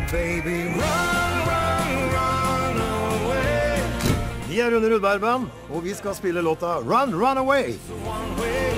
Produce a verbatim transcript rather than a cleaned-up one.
Baby, run, run, run away. Vi er Rune Rudberg Band, og vi skal spille låta Run, Run Away. One way.